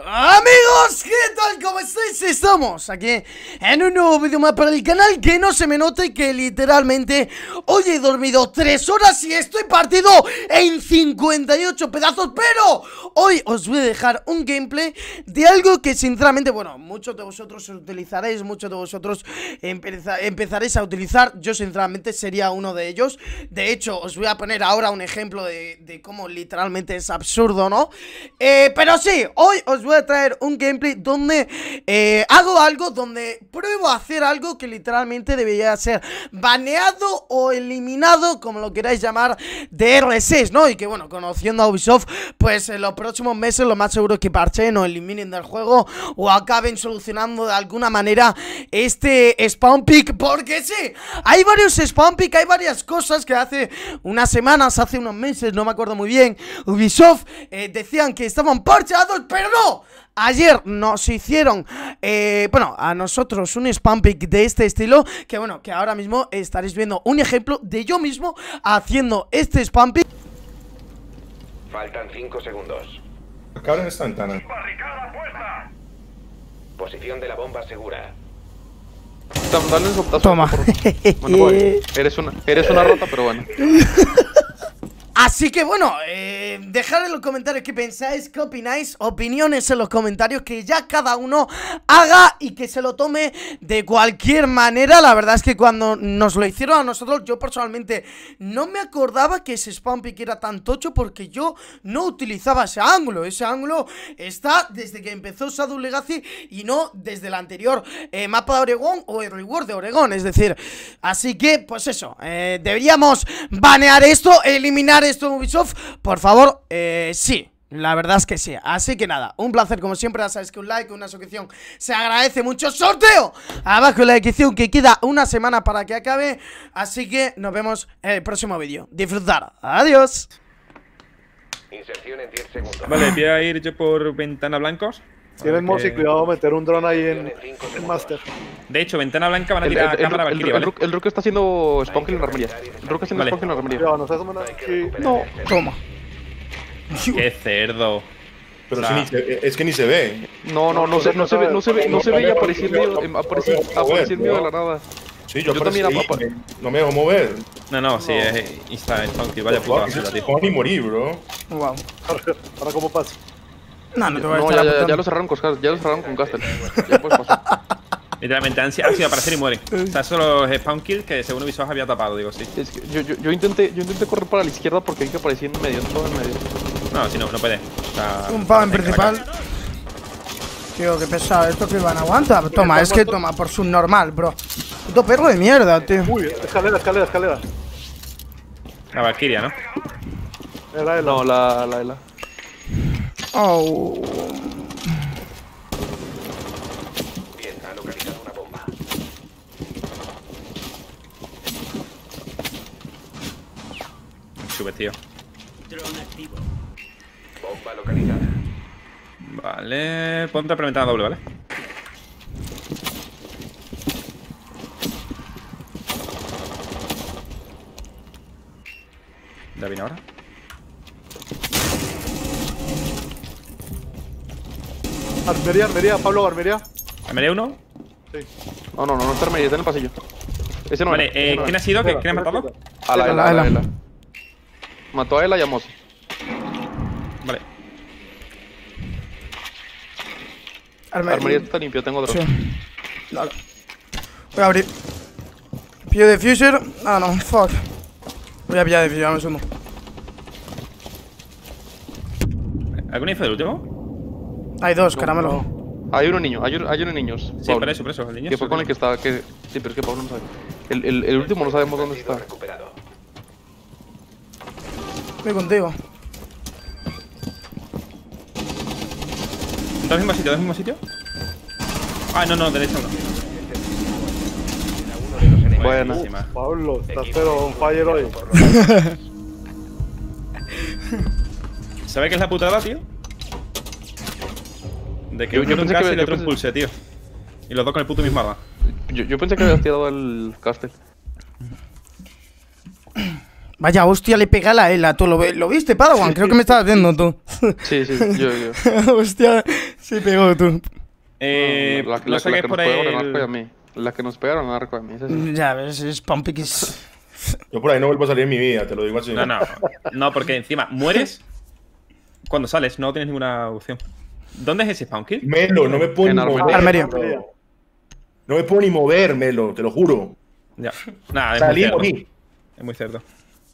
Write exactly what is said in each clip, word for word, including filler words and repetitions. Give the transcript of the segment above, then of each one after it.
Amigos, ¿qué tal? ¿Cómo estáis? Estamos aquí en un nuevo vídeo más para el canal. Que no se me note que literalmente hoy he dormido tres horas y estoy partido en cincuenta y ocho pedazos. Pero hoy os voy a dejar un gameplay de algo que sinceramente, bueno, muchos de vosotros utilizaréis, muchos de vosotros empeza empezaréis a utilizar. Yo sinceramente sería uno de ellos. De hecho, os voy a poner ahora un ejemplo de, de cómo literalmente es absurdo, ¿no? Eh, pero sí, hoy os voy a traer un gameplay donde eh, hago algo, donde pruebo a hacer algo que literalmente debería ser baneado o eliminado, como lo queráis llamar, de R seis, ¿no? Y que bueno, conociendo a Ubisoft, pues en los próximos meses lo más seguro es que parchen o eliminen del juego o acaben solucionando de alguna manera este spawn pick, porque sí, hay varios spawn pick, hay varias cosas que hace unas semanas, hace unos meses, no me acuerdo muy bien, Ubisoft eh, decían que estaban parcheados, pero no. Ayer nos hicieron, eh, bueno, a nosotros un spam pick de este estilo, que bueno, que ahora mismo estaréis viendo un ejemplo de yo mismo haciendo este spam pick. Faltan cinco segundos. Acá en esta ventana. ¡Barricada puesta! Posición de la bomba segura. Dale un soplazo. Toma. Bueno, bueno, eres una, eres una rata, pero bueno. Así que bueno, eh, dejad en los comentarios qué pensáis, qué opináis, opiniones en los comentarios, que ya cada uno haga y que se lo tome de cualquier manera. La verdad es que cuando nos lo hicieron a nosotros, yo personalmente no me acordaba que ese spawn pick era tan tocho, porque yo no utilizaba ese ángulo. Ese ángulo está desde que empezó Shadow Legacy y no desde el anterior eh, mapa de Oregón o el reward de Oregón, es decir, así que pues eso, eh, deberíamos banear esto, eliminar esto en Ubisoft, por favor, eh, sí. La verdad es que sí, así que nada, un placer como siempre. Ya sabéis que un like, una suscripción se agradece mucho. ¡Sorteo! Abajo en la descripción, que queda una semana para que acabe. Así que nos vemos en el próximo vídeo. Disfrutar, adiós. Inserción en diez segundos. Vale, voy a ir yo por ventana blancos. Tienen mouse y cuidado meter un dron ahí en, Inserción en cinco en segundos. Master. De hecho, ventana blanca van a El, tirar el, el, cámara el, Valkyrie, el, ¿vale? Rook- el Rook está haciendo spawn kill en la armería. El Rook está haciendo Vale. spawn kill en la armería. Cuidado, nos hacemos una aquí. No, toma. ¡Qué cerdo! Pero O si sea, ni se- es que ni se ve. No, no, no se, no se ve, no se ve, no se ve y apareció el mío, em, apareció, apareció el mío de la nada. Sí, yo, Yo también aparecí apa- ahí, no me dejo mover. No, no, sí, es insta spawn kill. Vaya puta basura, tío. No ni morir, bro. Wow. Ahora, ¿cómo pasa? No, no te voy a No, estar ya, ya, ya apuntando. lo cerraron con Castle, ya lo cerraron con Castle. Ya puedes pasar. Literalmente han, si- han sido aparecer y mueren. O sea, son los spawn kill que según Ubisoft había tapado, digo, sí. Es que yo, yo, yo intenté, yo intenté correr para la izquierda porque hay que aparecer en medio, en todo en medio. No, si no, no puede. O sea, Un pavo en venga, principal. venga. Tío, qué pesado, esto que van a aguantar. Toma, es que toma, por subnormal, bro. Puto perro de mierda, tío. Uy, escalera, escalera, escalera. La Valkyria, ¿no? Era él. No, la, la, la. Oh. Bien, ha localizado una bomba. Sube, tío. Bomba localizada. Vale, ponte a ventana doble, ¿vale? Ya viene ahora. Armería, armería, Pablo, armería. ¿Me uno? Sí. No, no, no, no está en medio, está en el pasillo. Ese no Vale, era, eh, ese no ¿quién ha era. sido? Espera, ¿Quién ha espera, matado? espera. A la A Ela, la a la Ela. Ela. Mató a Ela y a Mosi. Vale. La armería está limpio, tengo otro. Sí. Dale. Voy a abrir. Pillo diffuser. Ah, no, fuck. Voy a pillar diffuser, dame un segundo. ¿Algún info del último? Hay dos, caramelo. Hay unos niños, hay, un- hay unos niños. Sí, Pablo, por eso, por eso. El niño Que fue sí, con el que estaba. Que, sí, pero es que Pablo no sabe. El, el, el último no sabemos dónde Objetivo está. recuperado. Voy contigo. ¿Está en el mismo sitio? ¿En el mismo sitio? Ah, no, no, derecha uno. Queda uno de los enemigos. Buena. Buenísima. Pablo, estás Equipo pero on fire hoy. por los- ¿Sabes qué es la putada, tío? De que Yo- uno yo tiene un pensé que- gas y el yo otro un pensé- pulse, tío. Y los dos con el puto mismo arma. Yo, yo pensé que habías tirado el Castle. Vaya hostia, le pega a la Ela, tú lo, ve- ¿lo viste, Padawan? Creo que me estabas viendo tú. Sí, sí, yo, yo. Hostia, sí pegó tú. Eh, la, la, no la, sé la qué que es nos por pegaron en arco y a el... mí. La que nos pegaron en arco a mí. Esa sí. Ya ves, es Pampikis. Yo por ahí no vuelvo a salir en mi vida, te lo digo así. No, no, no, porque encima mueres cuando sales, no tienes ninguna opción. ¿Dónde es ese spawn kill? Melo, no me puedo En ni Armería. mover. Armería. bro. No me puedo ni mover, Melo, te lo juro. Ya. Nada, es Salí muy y cierto. morí. Es muy cierto.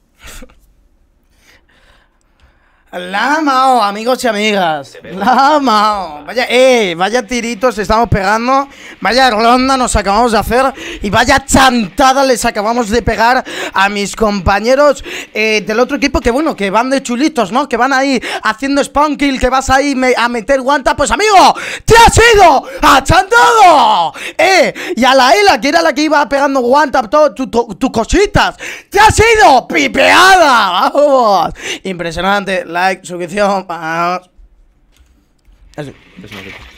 La Mao, amigos y amigas. La Mao. Vaya, eh, vaya tiritos estamos pegando. Vaya ronda nos acabamos de hacer. Y vaya chantada les acabamos de pegar a mis compañeros eh, del otro equipo. Que bueno, que van de chulitos, ¿no? Que van ahí haciendo spawn kill. Que vas ahí me a meter guanta. Pues amigo, ¡te has ido! ¡Achantado! Eh, y a la Ela, que era la que iba pegando guanta, todo, tus tu, tu cositas. ¡Te has ido! ¡Pipeada! ¡Vamos! Impresionante. Like, suscripción, vamos. Así. Eso no quito.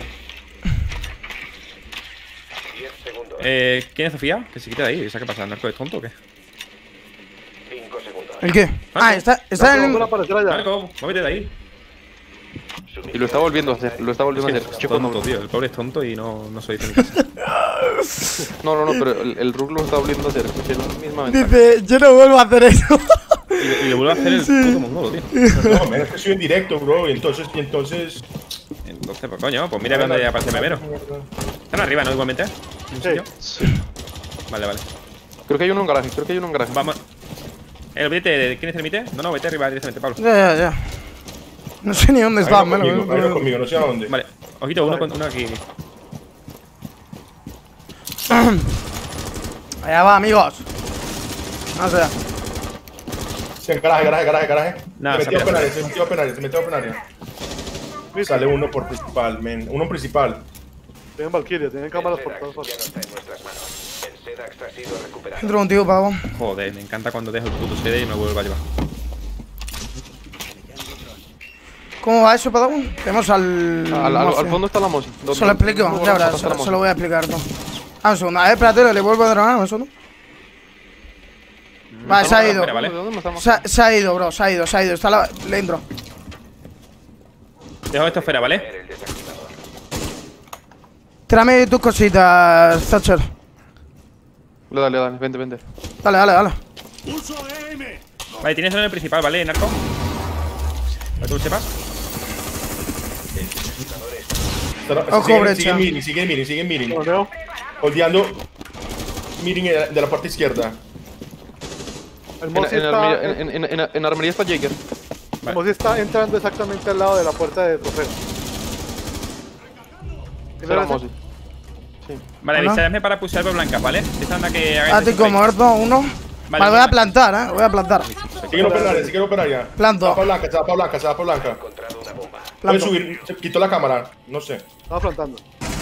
diez segundos. Eh, ¿quién es Sofía? Que se quite de ahí. ¿Esa qué pasa? ¿El narco es tonto o qué? cinco segundos. ¿El qué? Ah, está, está en No, no el... aparecerá ya. Marco, muévete de ahí. Y lo está volviendo a hacer. Lo está volviendo a Es hacer. que Che, es tonto, cuando- tío. El pobre es tonto y no, no soy de mi casa. No, no, no, pero el, el Rook lo está volviendo a hacer. Escuché la misma ventaja. Dice, yo no vuelvo a hacer eso. Y, le- y le vuelvo a hacer el puto mongolo, tío. No, men, es que soy en directo, bro. Y entonces, y entonces. Entonces, pues coño, pues mira dónde aparece el primero. Están arriba, ¿no? Igualmente. ¿En un sitio? Sí. Vale, vale. Creo que hay uno en garaje. Creo que hay uno en garaje. Vamos. El vete, ¿quién es el mite? No, no, vete arriba directamente, Pablo. Ya, ya, ya. No sé ni dónde está, Ahí no me lo- conmigo, ahí no conmigo, no sé a dónde. Vale, ojito, uno, con- uno aquí. Allá va, amigos. No sé. Sí, en garaje, garaje, garaje, garaje. Nah, se metió a se penaria, se metió a penaria, se metió a penaria. Sale uno por principal, men. Uno principal. Tienen Valkyria, tienen cámaras El por Sedax todas ya no partes. está en nuestras manos. El Sedax ha sido recuperado. Entro contigo, Pavo. Joder, me encanta cuando dejo el puto C D y me vuelvo a llevar. ¿Cómo va eso, Pavo? Tenemos al... Al, al, al fondo está la Mosi. Se lo explico, ya verás, se, lo- se lo voy a explicar tú. Ah, un segundo, a ver, espérate, le vuelvo a drogar, un segundo. Vale, se ha ido. Espera, vale. ¿De dónde me estamos? Se ha, se ha ido, bro, se ha ido, se ha ido. Está la... Le entro. Dejo esto fuera, ¿vale? El desactivador. Tráeme tus cositas, Thatcher. Le dale, dale, vente, vente. Dale, dale, dale. Vale, tienes uno en el principal, ¿vale, narco? Para que tú lo sepas. Ojo, Sigue, brecha. sigue miring, sigue miring, sigue miring. Lo veo. Holdeando. Miring de la parte izquierda. El En, Mosi en, está, armería, en, en, en, en armería está Jaeger. el Mosi está entrando exactamente al lado de la puerta de trofeo. Será Mosi. Vale, Hola. avisadme para pulsar por blancas, ¿vale? Esta anda que haga Ático este muerto, uno. Vale, voy a vale. plantar, eh. Voy a plantar. Sigue en operaria, sigue en operaria. Planto. Zapa blanca, zapa blanca, zapa blanca. Encontrado una bomba. Puede Planto. subir, se quitó la cámara, no sé. Estaba plantando.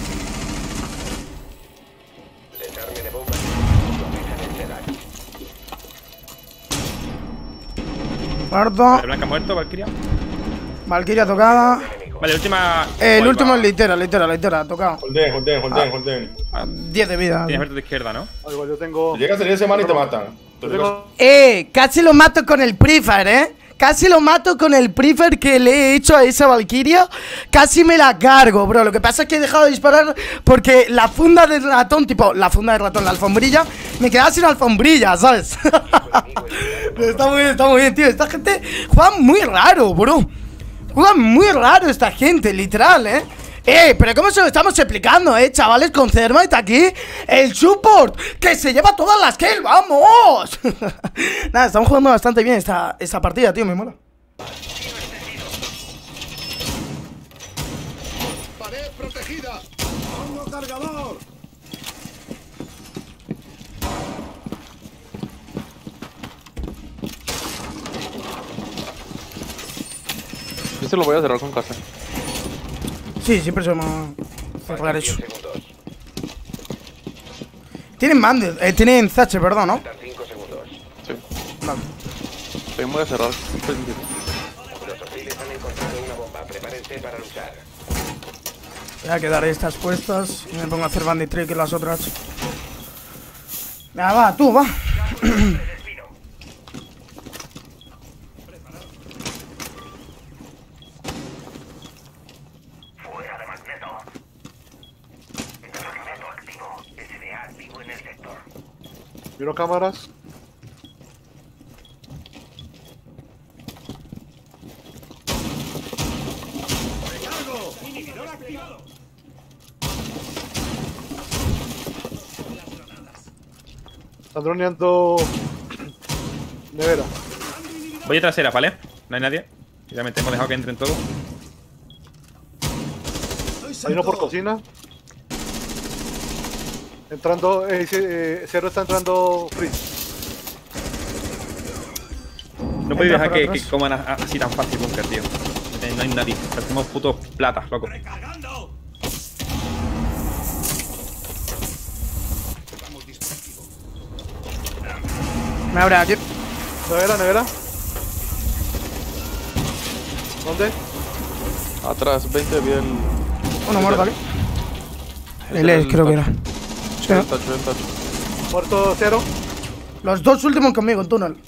Desarme de bombas. Protejan el Sedax. Muerto. Vale, blanca muerto, Valkyria. Valkyria tocada. Vale, última. Eh, el Ahí último va. es litera, litera, litera, tocado. Holden, holden, holden, holden. diez de vida. Tienes verde de izquierda, ¿no? Ah, igual yo tengo. Llega a salir de semana y te matan. Yo tengo. Eh, casi lo mato con el Prefer, eh. Casi lo mato con el Prefer que le he hecho a esa Valkyria. Casi me la cargo, bro. Lo que pasa es que he dejado de disparar porque la funda del ratón, tipo, la funda del ratón, la alfombrilla, me quedaba sin alfombrilla, ¿sabes? Está muy bien, está muy bien, tío. Esta gente juega muy raro, bro. Juega muy raro esta gente, literal, ¿eh? Eh, pero ¿cómo se lo estamos explicando, eh, chavales? Con Thermite aquí, el support, que se lleva todas las kills, ¡vamos! Nada, estamos jugando bastante bien esta, esta partida, tío, me mola. Pared protegida. Pongo cargador. Este lo voy a cerrar con casa. Sí, siempre somos cerrar eso. diez segundos. Tienen Mandel, eh, tienen Thatcher, perdón, ¿no? Faltan cinco segundos. Sí. Vale. Estoy muy a cerrar. Los hostiles han encontrado una bomba. Prepárense para luchar. Voy a quedar estas puestas y me pongo a hacer bandit trick y las otras. Venga, va, tú, va. Miro cámaras. ¡Recargo! ¡Inhibidor activado! Están droneando... nevera. Voy a trasera, ¿vale? No hay nadie. Realmente hemos dejado que entren todos. Hay uno por cocina. Entrando, eh, eh, Cero está entrando freeze. No podéis Entra dejar por que, atrás. que coman a- así tan fácil bunker, tío. Eh, No hay nadie. Hacemos putos platas, loco. ¡Recargando! Vamos dispositivo. Me abre aquí. Nevera, nevera. ¿Dónde? Atrás, veinte, bien. Uno muerto aquí. Él es, creo que era. Sí, ¿no? El tacho, el tacho. Muerto Cero. Los dos últimos conmigo en túnel.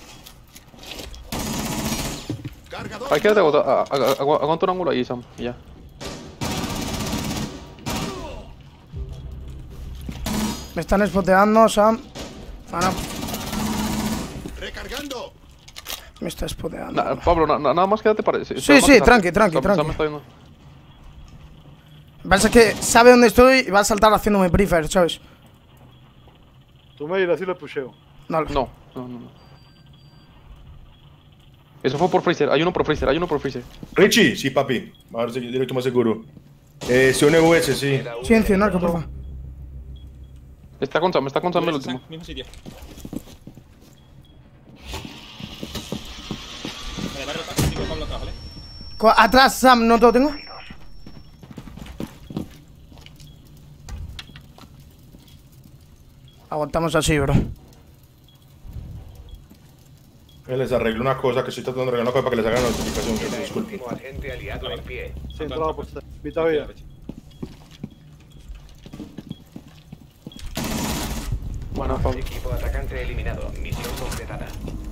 ¡Cargador! Ahí quédate, aguanta, a- a- agu- aguanta un ángulo ahí, Sam. Y ya. Me están spoteando, Sam. Ah, no. ¡Recargando! Me está spoteando. Na- Pablo, na- na- nada más quédate para. Sí, sí, tranqui, tranqui, tranqui. Me está viendo. Lo que pasa es que sabe dónde estoy y va a saltar haciéndome prefer, ¿sabes? Tú me dirás si le pusheo. No, No, no, no. no. Eso fue por freezer. Hay uno por freezer, hay uno por freezer. Richie, sí, papi. A ver si directo más seguro. Eh, C uno U S, sí. Queda un Silencio, narco, enemigo. porfa. Está con Sam, está con Sam el último. Mismo sitio. Vale, vale, vale. Digo Pablo atrás, ¿vale? Co- Atrás, Sam, ¿no te lo tengo? Aguantamos así, bro. Eh, Les arreglo una cosa, que estoy tratando de arreglar una cosa para que les hagan la notificación. Que Queda se el disculpen. último agente aliado en pie. Sí, entraba por esta. Vita vida. Bueno, Pablo. Equipo atacante eliminado. Misión completada.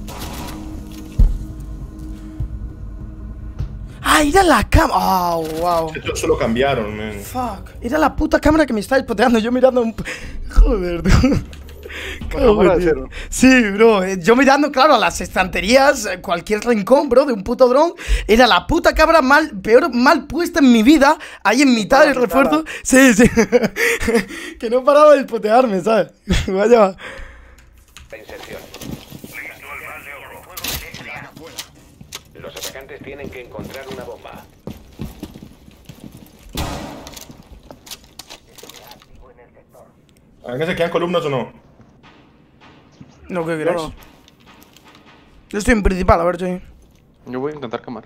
¡Ah, era la cámara! ¡Oh, wow! Esto solo cambiaron, man. Fuck. Era la puta cámara que me está spoteando. Yo mirando un... Joder, tío. cámara de tío. Cero. Sí, bro. eh, Yo mirando, claro, a las estanterías, eh, cualquier rincón, bro, de un puto dron. Era la puta cámara mal, peor mal puesta en mi vida. Ahí en mitad del refuerzo. Sí, sí. Que no paraba de spotearme, ¿sabes? Vaya. La inserción. Los atacantes tienen que encontrar una bomba. ¿A se quedan columnas o no? Lo que queráis. no. Yo estoy en principal, a ver si... Yo voy a intentar quemar.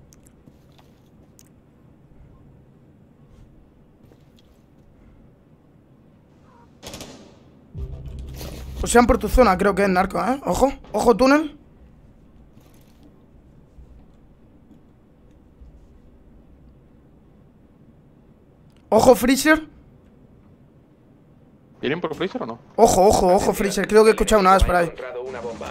O sean por tu zona, creo que es narco, ¿eh? Ojo, ojo túnel. Ojo Freezer. ¿Vienen por freezer o no? Ojo, ojo, ojo Freezer. Creo que he escuchado una vez por Ha ahí. encontrado una bomba.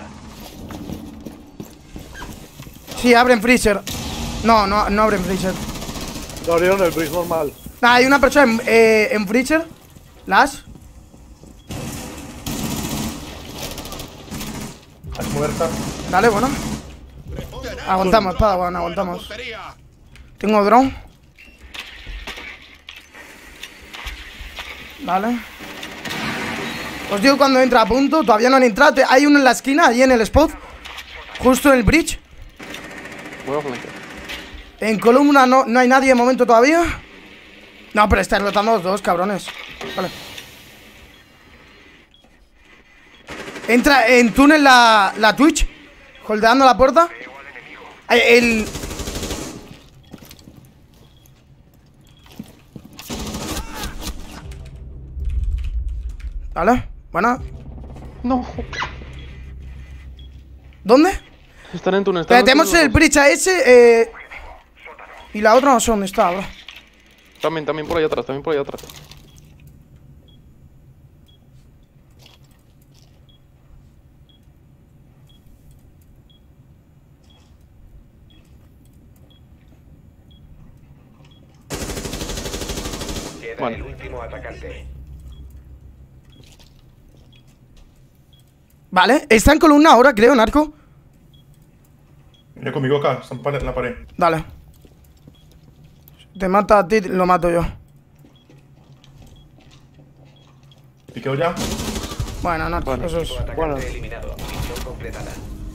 Sí, abren Freezer. No, no, no abren Freezer. Lo abrieron el bridge normal. Ah, hay una persona en, eh, en Freezer. Las. Es muerta. Dale, bueno. Aguantamos, espada, bueno, aguantamos. Puntería. Tengo drone. Vale. Os digo cuando entra a punto. Todavía no han entrado. Hay uno en la esquina, ahí en el spot. Justo en el bridge. Voy a flanquear. En columna no, no hay nadie de momento todavía. No, pero estáis rotando los dos, cabrones. Vale. Entra en túnel la, la Twitch. Holdeando la puerta. Eh, El... Vale, buena. No. ¿Dónde? Están en túnel. Eh, están en tenemos túnel el los dos. bridge a ese. Eh... Y la otra no sé dónde está, bro. También, también por ahí atrás, también por ahí atrás. Queda Bueno. el último atacante. Vale, está en columna ahora, creo, narco. Viene conmigo acá, está en la pared. Dale. Te mata a ti, lo mato yo. Piqueo ya. Bueno, narco, Bueno. eso es. Atacante Bueno. eliminado. Misión completada.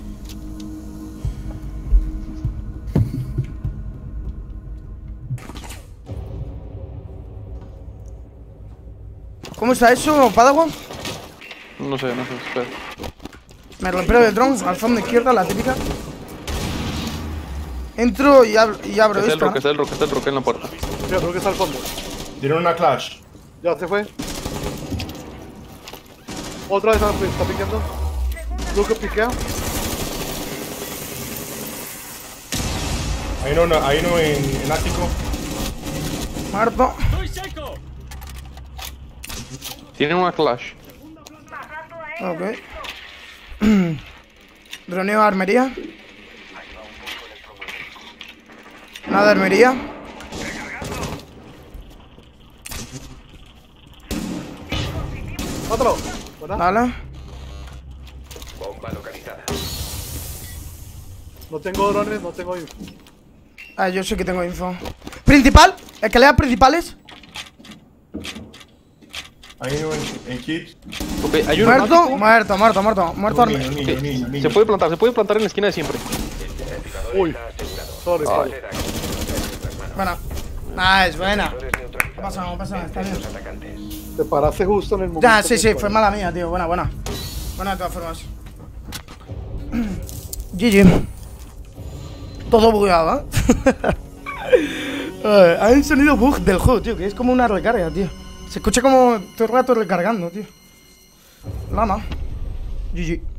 ¿Cómo está eso, Padawan? No sé, no sé, espera. Me rompeo el dron, al fondo izquierda, la típica. Entro y, ab y abro Que está el esta. rock, que está el rock, que está el rock en la puerta. Yo creo que está al fondo. Tienen una clash. Ya se fue. Otra vez está, está piqueando. Luke piquea. Hay uno, hay uno en, en ático. Muerto. Tienen una clash. Ok. Droneo armería. Nada, armería. Mátalo. Buena. Dale. Bomba localizada. No tengo drones, no tengo info. Ah, yo sí que tengo info. Principal. Escaleras principales. Hay uno en, en kit. Ok, hay uno Muerto, mágico. muerto, muerto, muerto. Muerto Niño, arme- niño, niño, niño. Se puede plantar, se puede plantar en la esquina de siempre. Uy. Sorry, sorry. Buena. Nice, buena. No No pasa nada, no pasa nada, está bien. Atacantes. Te paraste justo en el momento. Ya, sí, que sí, fue. fue mala mía, tío. Buena, buena. Buena de todas formas. G G. Todo bugueado, ¿eh? Eh, Hay un sonido bug del juego, tío, que es como una recarga, tío. Se escucha como todo el rato recargando, tío. Lama. G G.